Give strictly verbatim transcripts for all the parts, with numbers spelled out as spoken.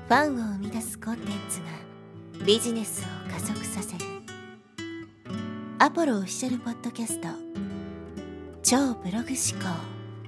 ファンを生み出すコンテンツがビジネスを加速させるアポロオフィシャルポッドキャスト超ブログ思考。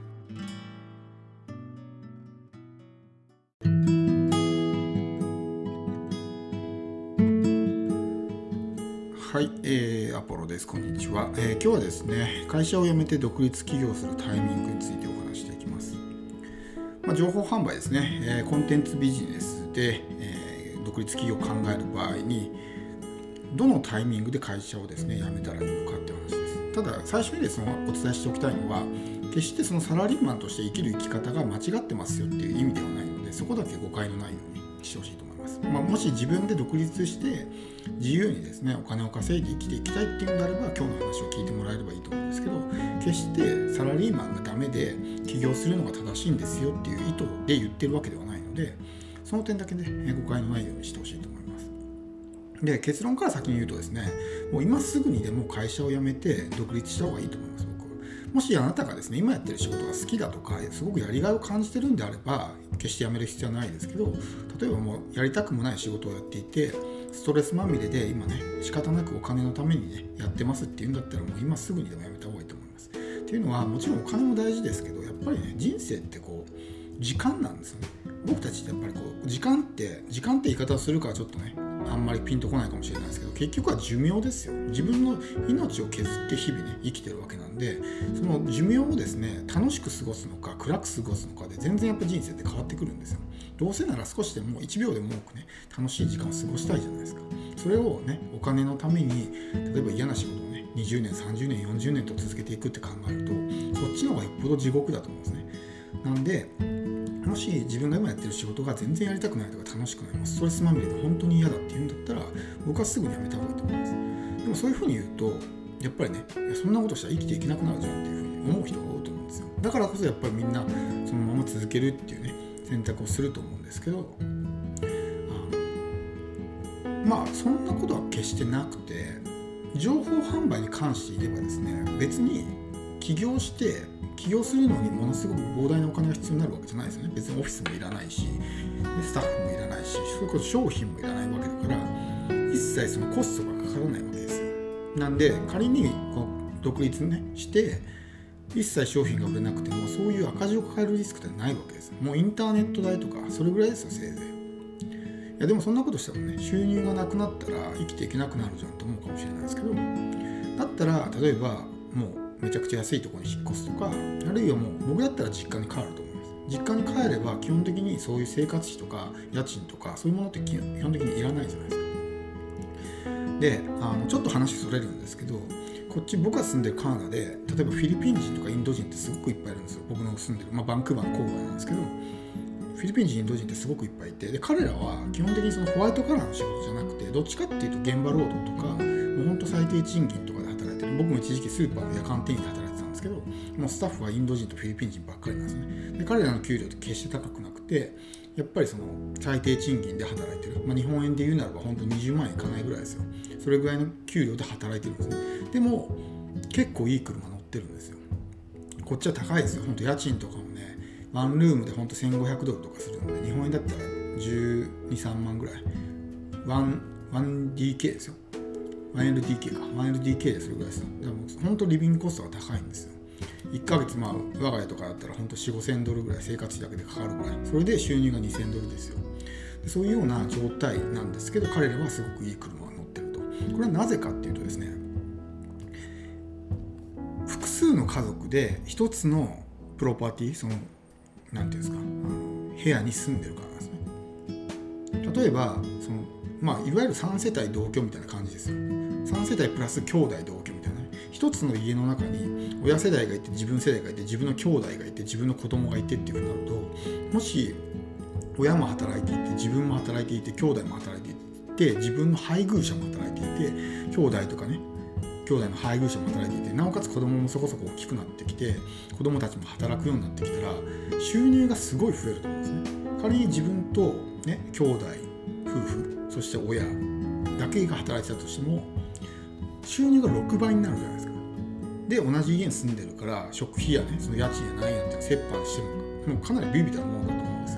はい、えー、アポロです。こんにちは、えー、今日はですね、会社を辞めて独立起業するタイミングについてお話していきます。まあ、情報販売ですね、えー、コンテンツビジネスで、えー、独立起業を考える場合にどのタイミングで会社をですね辞めたらいいのかっていう話です。ただ最初にですねお伝えしておきたいのは、決してそのサラリーマンとして生きる生き方が間違ってますよっていう意味ではないので、そこだけ誤解のないようにしてほしいと思います。まあ、もし自分で独立して自由にですねお金を稼いで生きていきたいっていうんであれば、今日の話を聞いてもらえればいいと思うんですけど、決してサラリーマンがダメで起業するのが正しいんですよっていう意図で言ってるわけではないので、その点だけね誤解のないようにしてほしいと思います。で、結論から先に言うとですね、もう今すぐにでも会社を辞めて独立した方がいいと思います。僕もしあなたがですね今やってる仕事が好きだとかすごくやりがいを感じてるんであれば、決して辞める必要はないですけど、例えばもうやりたくもない仕事をやっていてストレスまみれで今ね仕方なくお金のためにねやってますっていうんだったら、もう今すぐにでも辞めた方がいいと思います。っていうのは、もちろんお金も大事ですけど、やっぱりね人生ってこう時間なんですよね。僕たちってやっぱりこう時間って時間って言い方をするからちょっとねあんまりピンとこないかもしれないですけど、結局は寿命ですよ。自分の命を削って日々ね生きてるわけなんで、その寿命をですね楽しく過ごすのか暗く過ごすのかで全然やっぱ人生って変わってくるんですよ。どうせなら少しでもいちびょうでも多くね楽しい時間を過ごしたいじゃないですか。それをねお金のために例えば嫌な仕事をねにじゅうねんさんじゅうねんよんじゅうねんと続けていくって考えると、そっちの方がよっぽど地獄だと思うんですね。なんでもし自分が今やってる仕事が全然やりたくないとか楽しくない、ストレスまみれで本当に嫌だって言うんだったら、僕はすぐにやめた方がいいと思います。でもそういうふうに言うとやっぱりね、いやそんなことしたら生きていけなくなるじゃんっていうふうに思う人が多いと思うんですよ。だからこそやっぱりみんなそのまま続けるっていうね選択をすると思うんですけど、あのまあそんなことは決してなくて、情報販売に関して言えばですね、別に起業して起業するのにものすごく膨大なお金が必要になるわけじゃないですよね。別にオフィスもいらないし、スタッフもいらないし、それこそ商品もいらないわけだから、一切そのコストがかからないわけですよ。なんで仮にこう独立ねして一切商品が売れなくても、そういう赤字を抱えるリスクってないわけです。もうインターネット代とかそれぐらいですよ、せいぜい。いやでもそんなことしたらね、収入がなくなったら生きていけなくなるじゃんと思うかもしれないですけど、だったら例えばもうめちゃくちゃ安いところに引っ越すとか、あるいはもう僕だったら実家に帰ると思います。実家に帰れば基本的にそういう生活費とか家賃とかそういうものって基本的にいらないじゃないですか。で、あのちょっと話それるんですけど、こっち僕が住んでるカナダで、例えばフィリピン人とかインド人ってすごくいっぱいいるんですよ。僕の住んでる、まあ、バンクーバーの郊外なんですけど、フィリピン人インド人ってすごくいっぱいいて、で彼らは基本的にそのホワイトカラーの仕事じゃなくて、どっちかっていうと現場労働とか、もうほんと最低賃金とかで働いてる。僕も一時期スーパーの夜間店員で働いてたんですけど、もうスタッフはインド人とフィリピン人ばっかりなんですね。で彼らの給料って決して高くなくて、やっぱりその最低賃金で働いてる、まあ、日本円で言うならば本当にじゅうまんえんいかないぐらいですよ。それぐらいの給料で働いてるんですね。でも結構いい車乗ってるんですよ。こっちは高いですよ。本当家賃とかもね、ワンルームで本当せんごひゃくドルとかするので、日本円だったらじゅうに、さんまんぐらい。ワン ワンディーケー ですよ。ワンエルディーケー か ワンエルディーケー でそれぐらいですよ。でも本当リビングコストが高いんですよ。いっかげつ、まあ我が家とかだったら本当よん、ごせんドルぐらい生活費だけでかかるぐらい。それで収入がにせんドルですよ。でそういうような状態なんですけど、彼らはすごくいい車が乗ってると。これはなぜかっていうとですね、複数の家族で一つのプロパティ、そのなんていうんですか、あの部屋に住んでるからなんですね。例えばそのまあいわゆるさんせたい同居みたいな感じですよ。さんせたいプラス兄弟同居みたいな、ね、一つの家の中に親世代がいて、自分世代がいて、自分の兄弟がいて、自分の子供がいてっていうふうになると、もし親も働いていて、自分も働いていて、兄弟も働いていて、自分の配偶者も働いていて、兄弟とかね兄弟の配偶者も働いていて、なおかつ子供もそこそこ大きくなってきて、子供たちも働くようになってきたら収入がすごい増えると思うんですね。仮に自分とね兄弟、夫婦、そして親だけが働いてたとしても収入がろくばいになるじゃないですか。で同じ家に住んでるから食費やねその家賃や何やって折半してももうかなりビビたるものだと思うんですよ。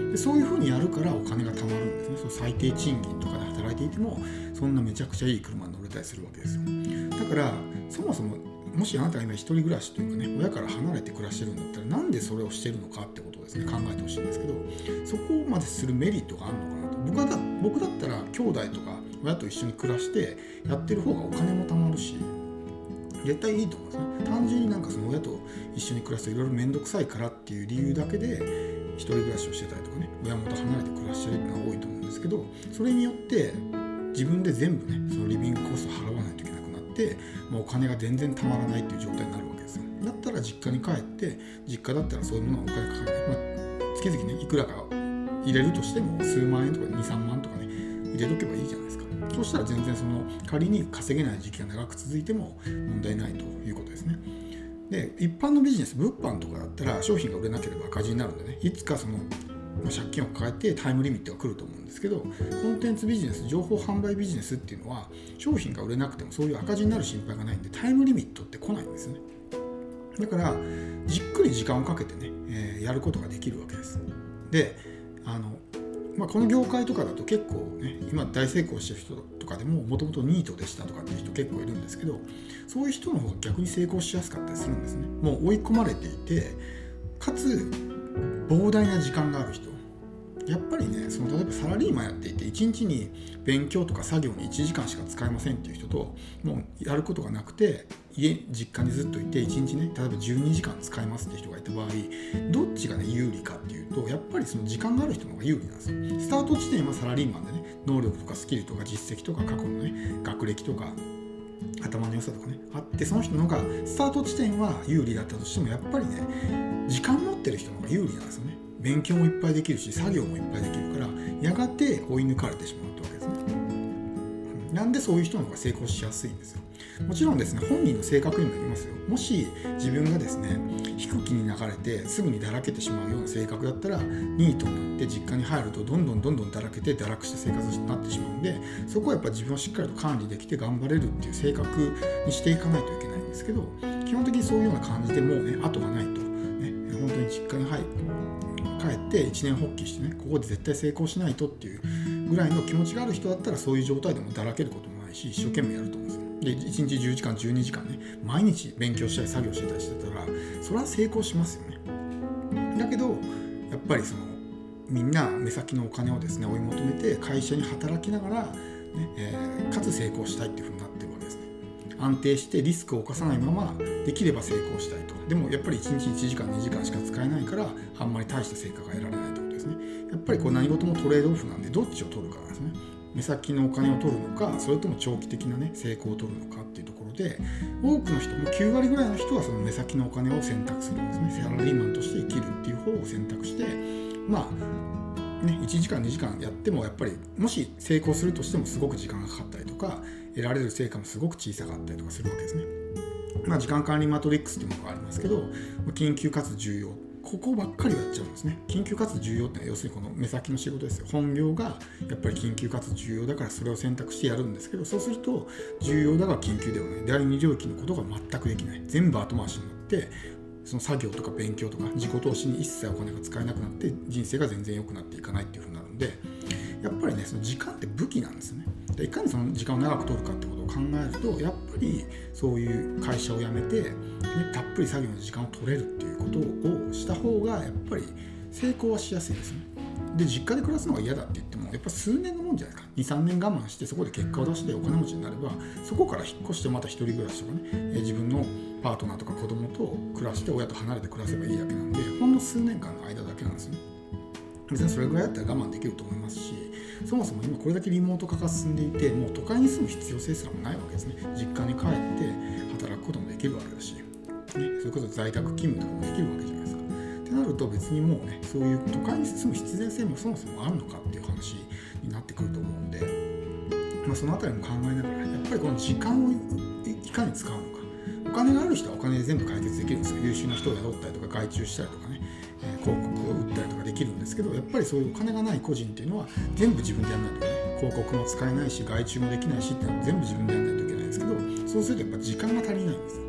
でそういうふうにやるからお金が貯まるんですね。そう最低賃金とかで働いていてもそんなめちゃくちゃいい車に乗れたりするわけですよ。だからそもそももしあなたが今一人暮らしというかね、親から離れて暮らしてるんだったらなんでそれをしてるのかってことをですね考えてほしいんですけど、そこまでするメリットがあるのかなと。僕はだ僕だったら兄弟とか親と一緒に暮らしてやってる方がお金も貯まるし絶対いいと思うんですね。単純になんかその親と一緒に暮らすといろいろ面倒くさいからっていう理由だけで一人暮らしをしてたりとかね、親元離れて暮らしてるっていうのが多いと思うんですけど、それによって自分で全部ねそのリビングコストを払わないといけなくなって、まあ、お金が全然たまらないっていう状態になるわけですよ。だったら実家に帰って実家だったらそういうものはお金かかる、まあ、月々ねいくらか入れるとしても数万円とかに、さんまんとかね入れとけばいいじゃないですか。そうしたら全然その仮に稼げない時期が長く続いても問題ないということですね。で一般のビジネス、物販とかだったら商品が売れなければ赤字になるんでね、いつかその借金を抱えてタイムリミットが来ると思うんですけど、コンテンツビジネス、情報販売ビジネスっていうのは商品が売れなくてもそういう赤字になる心配がないんでタイムリミットって来ないんですね。だからじっくり時間をかけてね、えー、やることができるわけです。であのまあ、この業界とかだと結構ね今大成功してる人とかでももともとニートでしたとかっていう人結構いるんですけど、そういう人の方が逆に成功しやすかったりするんですね。もう追い込まれていてかつ膨大な時間がある人、やっぱりねその例えばサラリーマンやっていていちにちに勉強とか作業にいちじかんしか使えませんっていう人と、もうやることがなくて家実家にずっといていちにちね例えばじゅうにじかん使えますって人がいた場合、どっちがね有利かっていうとやっぱりその時間がある人の方が有利なんですよ。スタート地点はサラリーマンでね能力とかスキルとか実績とか過去のね学歴とか頭の良さとかねあって、その人の方がスタート地点は有利だったとしてもやっぱりね時間持ってる人の方が有利なんですよね。勉強もいっぱいできるし作業もいっぱいできるからやがて追い抜かれてしまうってわけですね。なんでそういう人の方が成功しやすいんですよ。もちろんですね本人の性格にもよりますよ。もし自分がですね低気に流れてすぐにだらけてしまうような性格だったらニートになって実家に入るとどんどんどんどんだらけて堕落した生活になってしまうんで、そこはやっぱ自分をしっかりと管理できて頑張れるっていう性格にしていかないといけないんですけど、基本的にそういうような感じでもうね後がないとね本当に実家に入帰って一年発起してねここで絶対成功しないとっていうぐらいの気持ちがある人だったらそういう状態でもだらけることもないし一生懸命やると思うんですよ。でいちにちじゅうじかんじゅうにじかんね毎日勉強したり作業してたりしてたらそれは成功しますよね。だけどやっぱりそのみんな目先のお金をですね追い求めて会社に働きながら、ねえー、かつ成功したいっていうふうになってるわけですね。安定してリスクを犯さないままできれば成功したいと。でもやっぱりいちにちいちじかんにじかんしか使えないからあんまり大した成果が得られないってことですね。やっぱりこう何事もトレードオフなんでどっちを取るかなんですね。目先のお金を取るのかそれとも長期的なね成功を取るのかっていうところで、多くの人もきゅうわりぐらいの人はその目先のお金を選択するんですね。サラリーマンとして生きるっていう方を選択してまあねいちじかんにじかんやってもやっぱりもし成功するとしてもすごく時間がかかったりとか得られる成果もすごく小さかったりとかするわけですね。まあ時間管理マトリックスっていうものがありますけど、緊急かつ重要ここばっかりやっちゃうんですね。緊急かつ重要ってのは要するにこの目先の仕事ですよ。本業がやっぱり緊急かつ重要だからそれを選択してやるんですけど、そうすると重要だが緊急ではない第二領域のことが全くできない、全部後回しになってその作業とか勉強とか自己投資に一切お金が使えなくなって人生が全然良くなっていかないっていう風になるんで、やっぱりねその時間って武器なんですよね。でいかにその時間を長く取るかってことを考えるとやっぱりそういう会社を辞めて、ね、たっぷり作業の時間を取れるっていうことをした方がやっぱり成功はしやすいですね。で実家で暮らすのが嫌だって言ってもやっぱ数年のもんじゃないですか。 にさんねん我慢してそこで結果を出してお金持ちになればそこから引っ越してまた一人暮らしとかね、え自分のパートナーとか子供と暮らして親と離れて暮らせばいいだけなんで、ほんの数年間の間だけなんですよね。別にそれぐらいだったら我慢できると思いますし、そもそも今これだけリモート化が進んでいてもう都会に住む必要性すらもないわけですね。実家に帰って働くこともできるわけだし、ね、それこそ在宅勤務とかもできるわけじゃないですか。ってなると別にもうねそういう都会に住む必然性もそもそもあるのかっていう話になってくると思うんで、まあ、そのあたりも考えながらやっぱりこの時間をいかに使うのか。お金がある人はお金で全部解決できるんですよ。優秀な人を雇ったりとか外注したりとかね、えー、広告を売ったりとかできるんですけど、やっぱりそういうお金がない個人っていうのは全部自分でやらないといけない。広告も使えないし外注もできないしっていうのは全部自分でやらないといけないんですけど、そうするとやっぱ時間が足りないんですよ。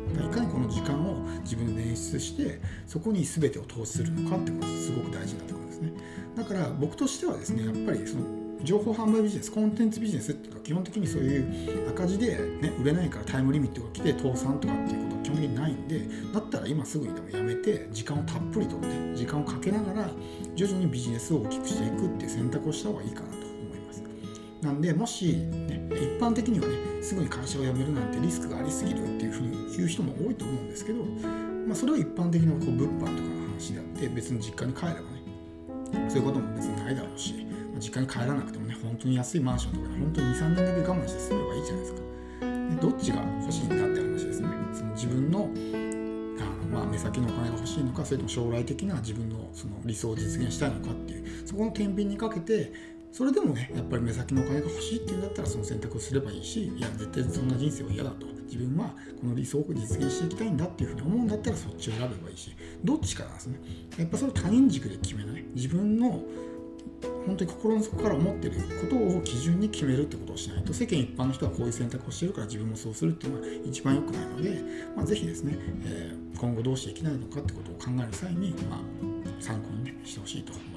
だからいかにこの時間を自分で捻出してそこに全てを投資するのかってことがすごく大事になってくるんですね。だから僕としてはですね、やっぱりその情報販売ビジネス、コンテンツビジネスっていうのは基本的にそういう赤字で、ね、売れないからタイムリミットが来て倒産とかっていうことは基本的にないんで、だったら今すぐにでもやめて時間をたっぷりとって時間をかけながら徐々にビジネスを大きくしていくっていう選択をした方がいいかなと思います。なんでもし、ね、一般的にはねすぐに会社を辞めるなんてリスクがありすぎるっていうふうに言う人も多いと思うんですけど、まあ、それは一般的なこう物販とかの話であって別に実家に帰ればねそういうことも別にないだろうし、実家に帰らなくてもね本当に安いマンションとかで本当に にさんねんだけ我慢して住めばいいじゃないですか。でどっちが欲しいんだって話ですね。その自分のあまあ目先のお金が欲しいのか、それとも将来的な自分のその理想を実現したいのかっていうそこの天秤にかけて、それでもねやっぱり目先のお金が欲しいっていうんだったらその選択をすればいいし、いや絶対そんな人生は嫌だと、自分はこの理想を実現していきたいんだっていうふうに思うんだったらそっちを選べばいいし、どっちかなんですね。やっぱそれ他人軸で決めない、自分の本当に心の底から思っていることを基準に決めるってことをしないと、世間一般の人はこういう選択をしているから自分もそうするっていうのは一番良くないので、まあ、ぜひですね、えー、今後どうしていきたいのかってことを考える際に、まあ、参考に、ね、してほしいと思います。